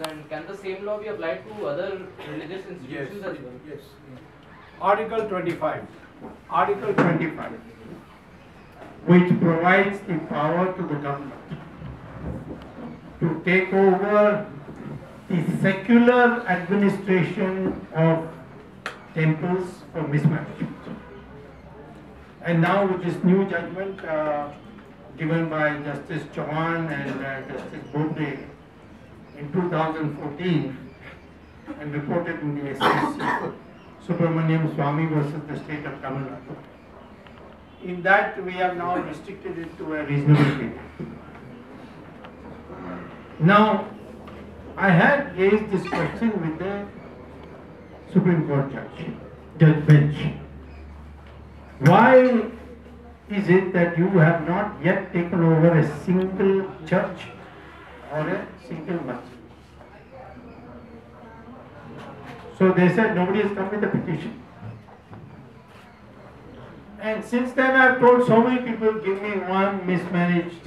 and can the same law be applied to other religious institutions as well? Yes. Article 25. Article 25, which provides the power to the government to take over the secular administration of temples for mismanagement. And now with this new judgment given by Justice Chauhan and Justice Bobde in 2014 and reported in the SEC, Subramaniam Swamy versus the state of Tamil Nadu. In that, we have now restricted it to a reasonable period. Now, I had raised this question with the Supreme Court Judge Bench. Why is it that you have not yet taken over a single church or a single masjid? So they said nobody has come with a petition. And since then I have told so many people, give me one mismanaged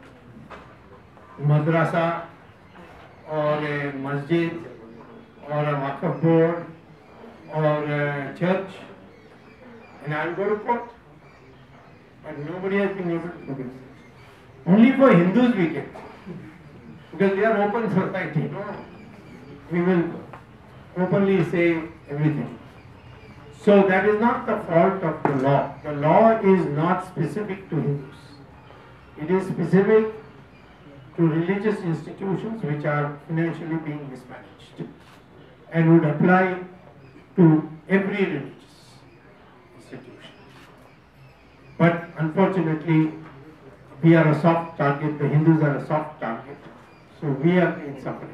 madrasa or a masjid or a waqf board or a church, and I will go to court. But nobody has been able to do this. Only for Hindus we get. Because we are open society. No? We will openly say everything. So that is not the fault of the law. The law is not specific to Hindus. It is specific to religious institutions which are financially being mismanaged and would apply to every religious institution. But unfortunately, we are a soft target, the Hindus are a soft target, so we are in suffering.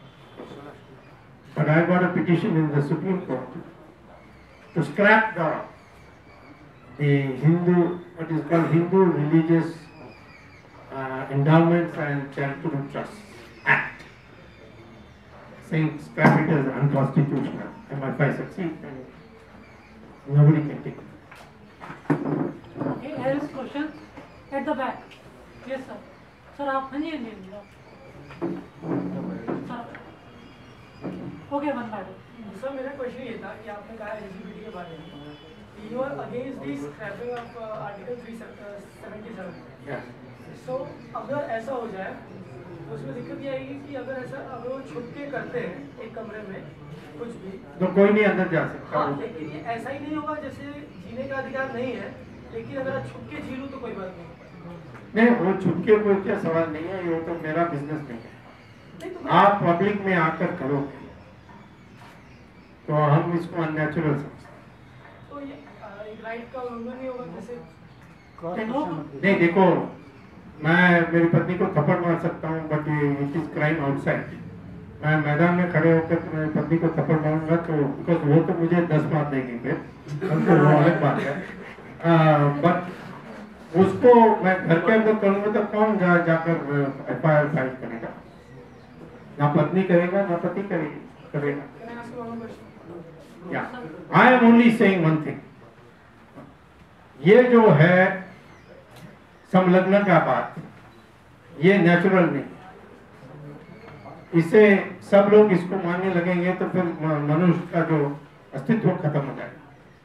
But I got a petition in the Supreme Court to scrap the Hindu, what is called Hindu Religious Endowments and Charitable Trusts Act, saying scrap it as unconstitutional. And if I succeed, then nobody can take it. Okay, here is question at the back. Yes, sir. Sir, आप हाँ जी हाँ जी sir. Okay, one minute. Sir मेरा question ये था कि आपने कहा एलजीबीटी के बारे में you are against the scrapping of article 377. So अगर ऐसा हो जाए तो उसमें दिक्कत ये आएगी कि अगर वो छुप के करते हैं एक कमरे में कुछ भी तो कोई नहीं अंदर जा सकता. हाँ, लेकिन ये ऐसा ही नहीं होगा जैसे जीने का अधिकार नहीं है, लेकिन अगर आप छुप के जी लूँ तो कोई बात नहीं. नहीं, वो छुप के कोई क्या सवाल नहीं है, ये तो मेरा बिजनेस नहीं है. तो आप पब्लिक में आकर करोगे तो हम इसको अननेचुरल समझते हैं. तो ये एक राइट का उल्लंघन नहीं होगा जैसे. नहीं, देखो, मैं मेरी पत्नी को थप्पड़ मार सकता हूँ, but it is crime outside. मैं मैदान में खड़े होकर मेरी पत्नी को थप्पड़ मारूंगा तो बिकॉज वो तो मुझे 10 मार देगी फिर, उनको वो अलग बात है. बट उसको मैं घर के अंदर करूंगा तो कौन जाकर FIR फाइल करेगा? ना पत्नी करेगा ना पति करेगा. I am only saying one thing. ये जो है संलग्न का बात, ये नेचुरल नहीं. इसे सब लोग इसको मानने लगेंगे तो फिर मनुष्य का जो अस्तित्व खत्म हो जाएगा.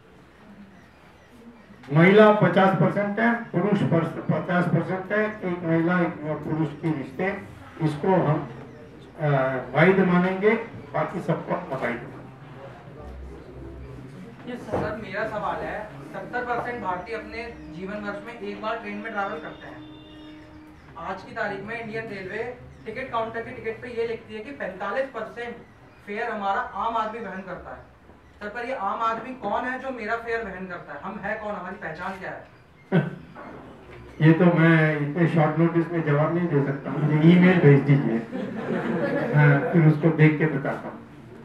महिला 50% है, पुरुष 50% है. एक महिला एक पुरुष के रिश्ते, इसको हम वैध मानेंगे, बाकी सबको अवैध. सर मेरा सवाल है, 70% भारतीय अपने जीवन वर्ष में एक बार ट्रेन में ट्रैवल करते हैं. आज की तारीख में इंडियन रेलवे टिकट काउंटर की टिकट पे ये लिखती है कि 45% फेयर हमारा आम आदमी वहन करता है. सर पर ये आम आदमी कौन है जो मेरा फेयर वहन करता है? हम है कौन? हमारी पहचान क्या है? ये तो मैं इतने शॉर्ट नोटिस में जवाब नहीं दे सकता. मुझे ईमेल भेज दीजिए, फिर उसको देख के बताता हूँ.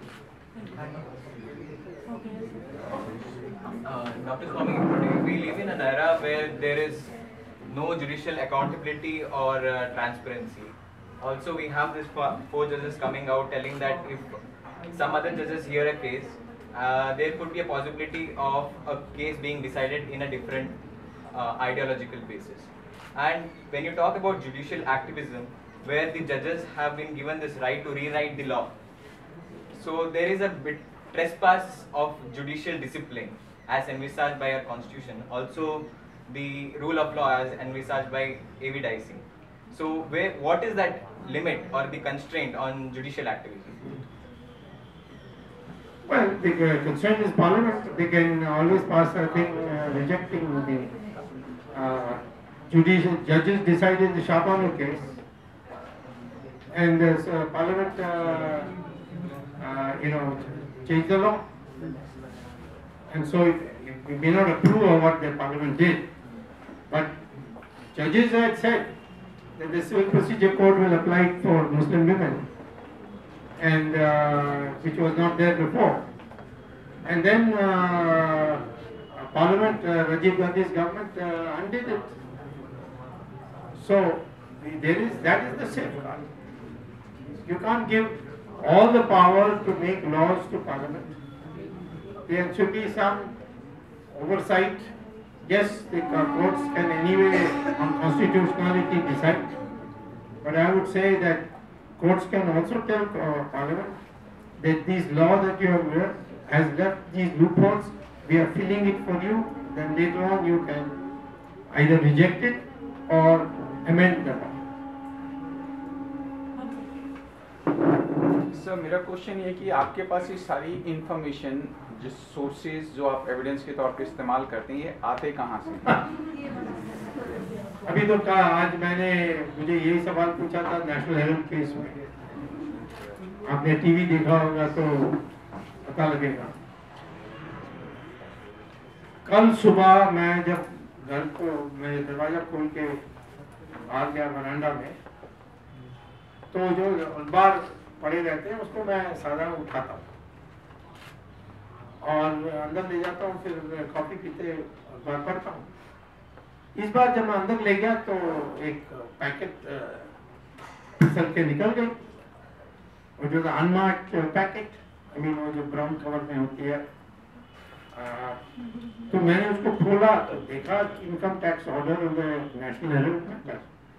Dr. Swami, we live in an era where there is no judicial accountability or transparency. Also, we have this 4 judges coming out telling that if some other judges hear a case, there could be a possibility of a case being decided in a different ideological basis. And when you talk about judicial activism, where the judges have been given this right to rewrite the law. So there is a bit trespass of judicial discipline as envisaged by our constitution. Also, the rule of law as envisaged by A.V. Dicey. So what is that limit or the constraint on judicial activity? Well, the constraint is Parliament. They can always pass a thing rejecting the judicial judges decided the Shahbanu case, and Parliament, changed the law, and so we may not approve of what the Parliament did, but judges had said that the Civil Procedure Code will apply for Muslim women, and which was not there before. And then Parliament, Rajiv Gandhi's government undid it. So that is the safeguard. You can't give all the power to make laws to Parliament. There should be some oversight. Yes, the courts can anyway on constitutionality decide, but I would say that courts can also tell Parliament that this law that you have read has left these loopholes, we are filling it for you, then later on you can either reject it or amend the law. Sir मेरा question ये कि आपके पास ये सारी information जो sources जो आप evidence के तौर पे इस्तेमाल करते हैं ये आते कहाँ से? अभी तो कहा आज मुझे यही सवाल पूछा था नेशनल हेराल्ड केस में, आपने टीवी देखा होगा तो पता लगेगा। कल सुबह मैं जब घर को मैं दरवाजा खोल के आ गया वरांडा में, तो जो अखबार पड़े रहते हैं उसको मैं साधारण उठाता हूँ और अंदर ले जाता हूँ, फिर कॉफी पीते अखबार पढ़ता हूँ। इस बार जब मैं अंदर ले गया तो एक पैकेट फिसल के निकल गई, और जो अनमार्क्ड पैकेट, वो जो ब्राउन कवर में होती है, तो मैंने उसको खोला तो देखा income tax order National Herald में।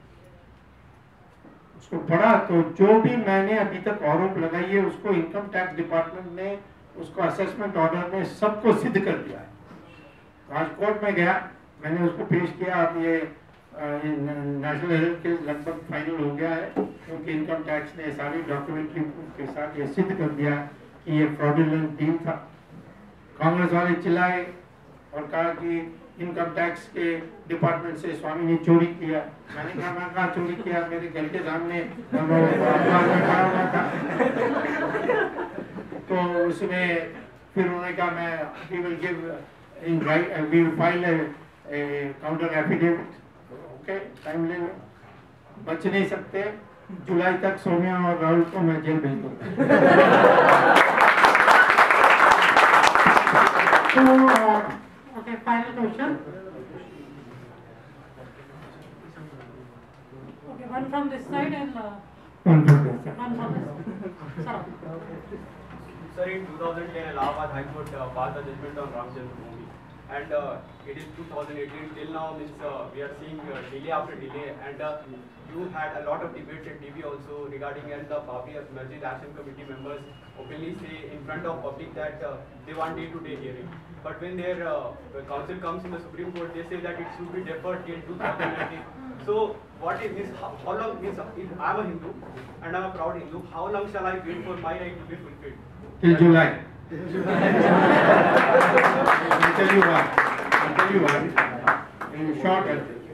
उसको पढ़ा तो जो भी मैंने अभी तक आरोप लगाई है उसको इनकम टैक्स डिपार्टमेंट ने उसको असेसमेंट ऑर्डर में सबको सिद्ध कर दिया है। आज कोर्ट में गया, मैंने उसको पेश किया, अब ये नेशनल हेराल्ड केस लगभग फाइनल हो गया है, क्योंकि इनकम टैक्स ने सारी डॉक्यूमेंट्री प्रूफ के साथ ये सिद्ध कर दिया कि ये फ्रॉडुलेंट डील था। कांग्रेस वाले चिल्लाए और कहा कि इनकम टैक्स के डिपार्टमेंट से स्वामी ने चोरी किया। मैंने कहा मैं कहाँ चोरी किया, मेरे घर के सामने अखबार में पड़ा हुआ था। तो उसमें फिर उन्होंने कहा we will file a counter affidavit। Okay, time ले लो, बच नहीं सकते, जुलाई तक सोनिया और राहुल को मैं जेल भेज दूंगा। Okay, final question. Okay, one from this side and one from this side. one from this side. Sir, in 2010, Allahabad High Court passed a judgment on Ram Janmabhoomi, and it is 2018 till now. We are seeing delay after delay, and you had a lot of debates at TV also regarding, and the Babri Masjid Action Committee members openly say in front of public that they want day-to-day hearing. But when their counsel comes in the Supreme Court, they say that it should be deferred till 2019. So, what is this? How long is? If I am a Hindu and I am a proud Hindu, how long shall I wait for my right to be fulfilled? Till July. I'll tell you why. In short,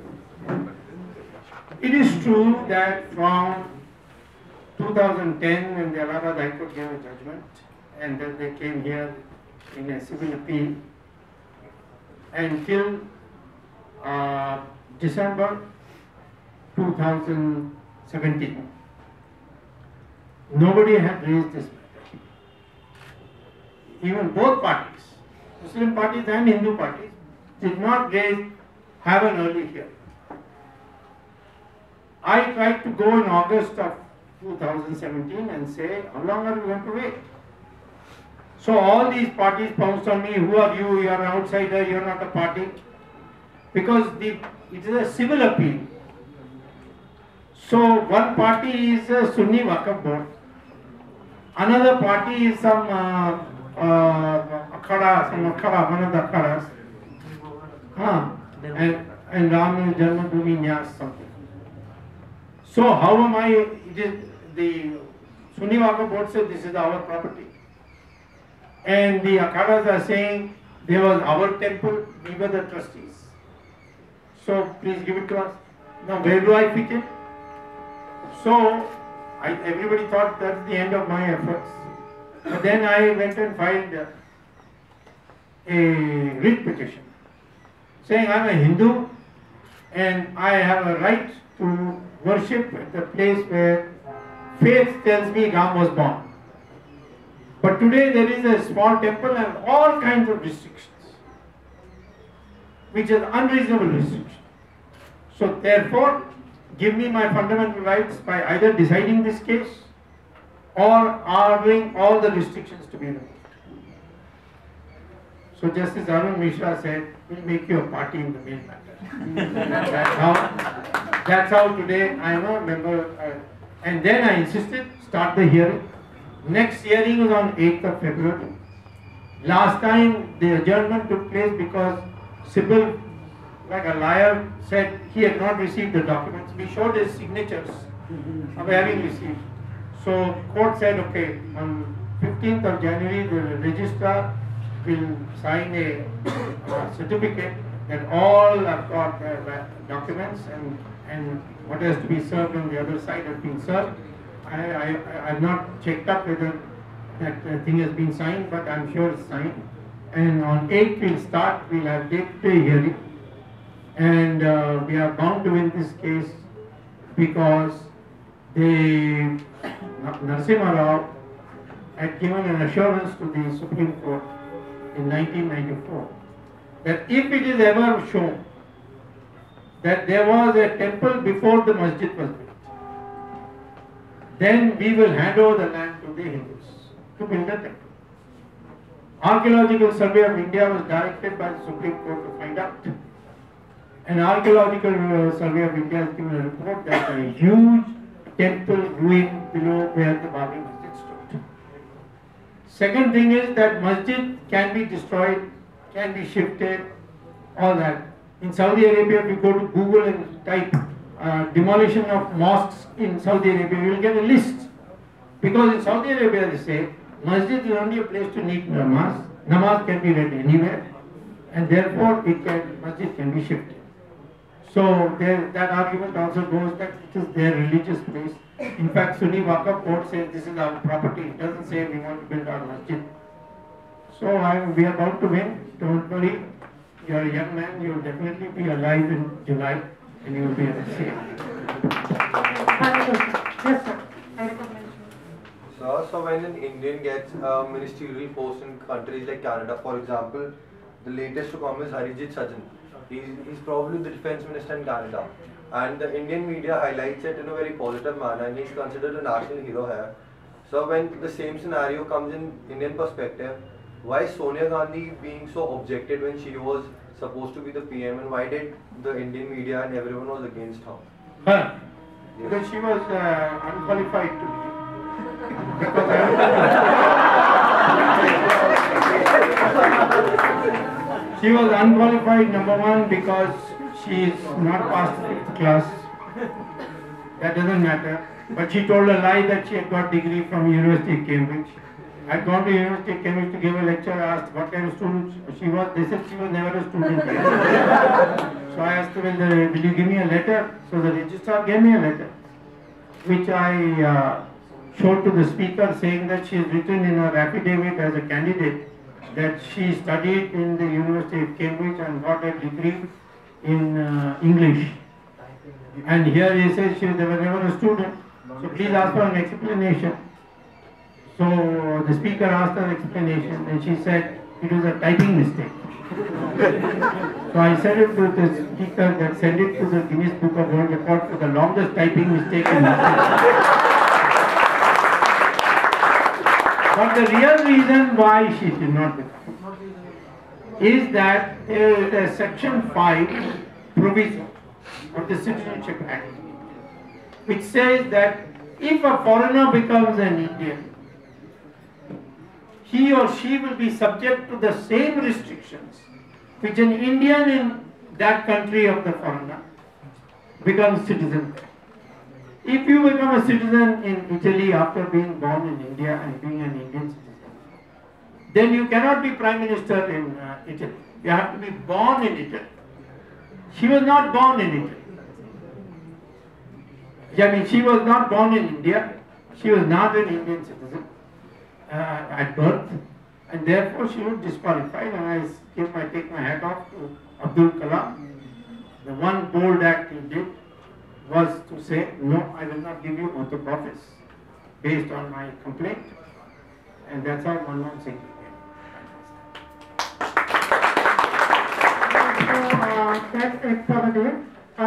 it is true that from 2010, when the Allahabad High Court gave a judgment, and then they came here in a civil appeal, until December 2017, nobody had raised this matter. Even both parties, Muslim parties and Hindu parties, did not have an early hearing. I tried to go in August of 2017 and say, how long are we going to wait? So all these parties pounced on me, who are you, you are an outsider, you are not a party. Because it is a civil appeal. So one party is a Sunni Waqf board, another party is some akhada, one of the akhadas, and Ram Janmabhoomi Nyas something. So how am I? It is the Sunni Waqf board says this is our property, and the akhadas are saying there was our temple, we were the trustees. So please give it to us. Now where do I fit in? So everybody thought that's the end of my efforts. But then I went and filed a writ petition saying I'm a Hindu and I have a right to worship at the place where faith tells me Ram was born. But today there is a small temple and all kinds of restrictions, which is unreasonable restrictions. So therefore, give me my fundamental rights by either deciding this case or arguing all the restrictions to be removed. So Justice Arun Mishra said, we'll make you a party in the main matter. That's how today I am a member. And then I insisted, start the hearing. Next hearing was on 8th of February. Last time the adjournment took place because Sybil, like a liar, said he had not received the documents. We showed his signatures of having received. So court said, okay, on 15th of January the registrar will sign a certificate that all have got documents and what has to be served on the other side has been served. I have not checked up whether that thing has been signed, but I'm sure it's signed. And on 8th we'll start, we'll have day-to-day hearing. And we are bound to win this case because Narasimha Rao had given an assurance to the Supreme Court in 1994 that if it is ever shown that there was a temple before the masjid was built, then we will hand over the land to the Hindus to build a temple. Archaeological Survey of India was directed by the Supreme Court to find out. An Archaeological Survey of India has given a report that a huge temple ruin below where the Babi Masjid stood. Second thing is that masjid can be destroyed, can be shifted, all that. In Saudi Arabia, if you go to Google and type demolition of mosques in Saudi Arabia, you will get a list. Because in Saudi Arabia they say, masjid is only a place to need namaz. Namaz can be read anywhere, and therefore masjid can be shifted. So that argument also goes that it is their religious place. In fact, Sunni Waqf board says this is our property. It doesn't say we want to build our masjid. So we are about to win. Don't worry. You are a young man. You will definitely be alive in July, and you will be able to see it. Yes, sir. So when an Indian gets a ministerial post in countries like Canada, for example, the latest to come is Harijit Sajjan. He's probably the defense minister in Canada, and the Indian media highlights it in a very positive manner, and he's considered a national hero here. So when the same scenario comes in Indian perspective, why is Sonia Gandhi being so objected when she was supposed to be the PM, and why did the Indian media and everyone was against her? Her? Because she was unqualified to be. She was unqualified, number one, because she is not past 5th class. That doesn't matter. But she told a lie that she had got degree from University of Cambridge. I had gone to University of Cambridge to give a lecture. I asked what kind of student she was. They said she was never a student. So I asked her, will you give me a letter? So the registrar gave me a letter, which I showed to the speaker, saying that she has written in her affidavit as a candidate that she studied in the University of Cambridge and got a degree in English. And here he says they were never a student. So please ask for an explanation. So the speaker asked her explanation, and she said it was a typing mistake. So I said it to the speaker that send it to the Guinness Book of World Record for the longest typing mistake in history. But the real reason why she did not become is that there is a Section 5 provision of the Citizenship Act, which says that if a foreigner becomes an Indian, he or she will be subject to the same restrictions which an Indian in that country of the foreigner becomes citizen. If you become a citizen in Italy after being born in India and being an Indian citizen, then you cannot be Prime Minister in Italy. You have to be born in Italy. She was not born in Italy. I mean, she was not born in India. She was not an Indian citizen at birth, and therefore she was disqualified. And I take my hat off to Abdul Kalam. The one bold act he did was to say, no, I will not give you oath of office based on my complaint. And that's how Manmohan Singh became. That's it for the day.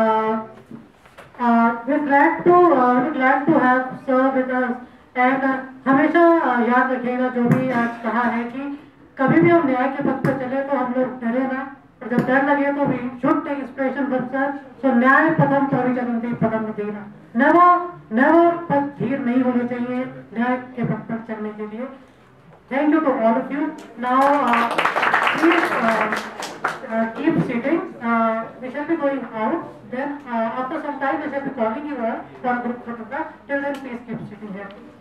We're glad to have sir with us. And हमेशा याद रखिएगा जो भी आज कहा है कि कभी भी हम न्याय के पथ पर चले तो हम लोग डरे ना, और जब डर लगे तो we should take inspiration from sir. So न्याय पथम परिचलन्ति पदम धीरा. Never पथ धीर नहीं होने चाहिए न्याय के पथ पर चलने के लिए. Thank you to all of you. Now please keep sitting. We shall be going out. Then after some time we shall be calling you out for a group photograph. Till then please keep sitting here.